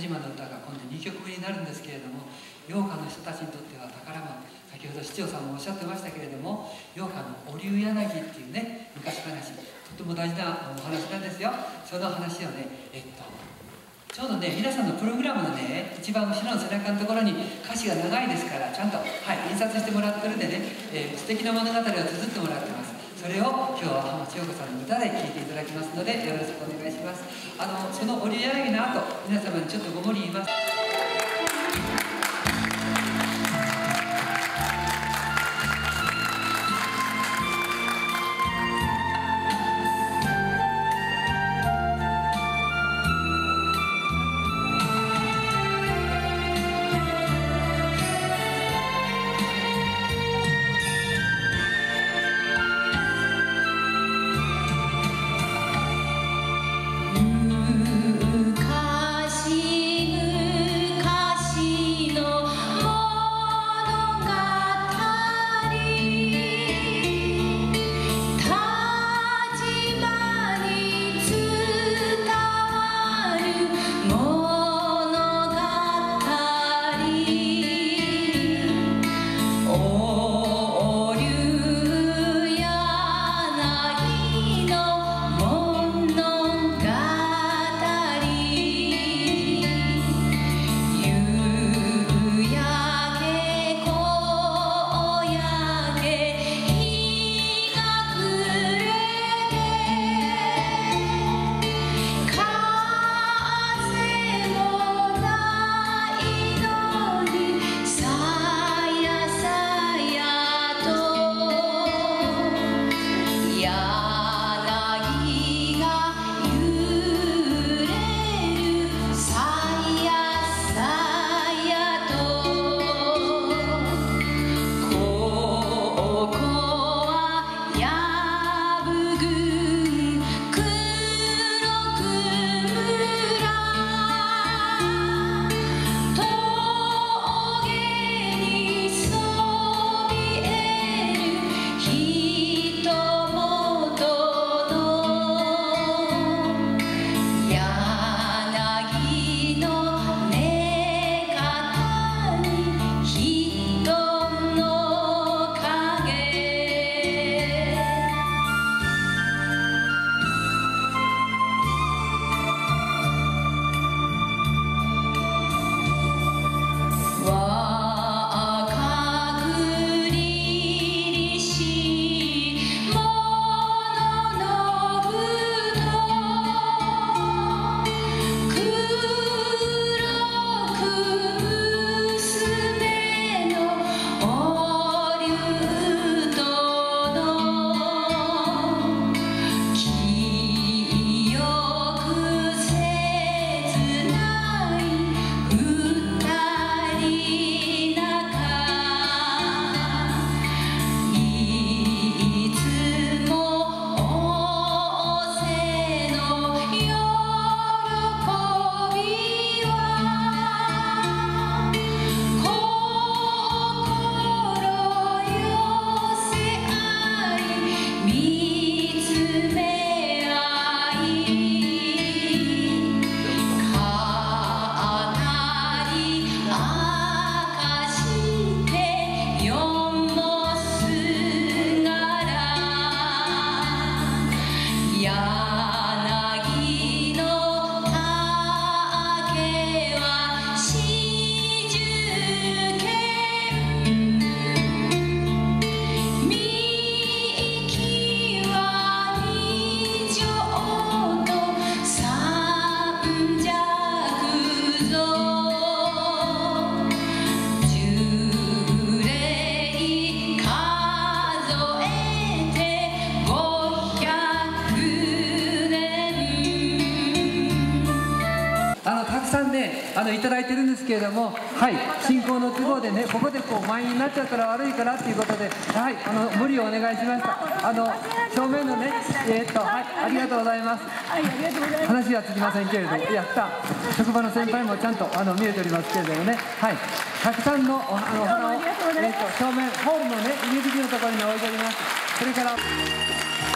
田島の歌が今度2曲目になるんですけれども、陽歌の人たちにとっては宝物。先ほど市長さんもおっしゃってましたけれども、陽歌のお龍柳っていうね、昔話、とても大事なお話なんですよ。その話をね、ちょうどね、皆さんのプログラムのね、一番後ろの背中のところに歌詞が長いですから、ちゃんと、印刷してもらってるんでね、素敵な物語を綴ってもらってます。それを今日は浜地陽子さんの歌で聴いていただきますので、よろしくお願いします。そのお龍柳の後、皆様にちょっとごもり言います。いただいてるんですけれども、進行の都合でね、ここでこう満員になっちゃったら悪いからっていうことで、無理をお願いしました。正面のね、ありがとうございます。話はつきませんけれども、やった。職場の先輩もちゃんと見えておりますけれどもね、たくさんのお花を正面ホールのね入り口のところに置いております。それから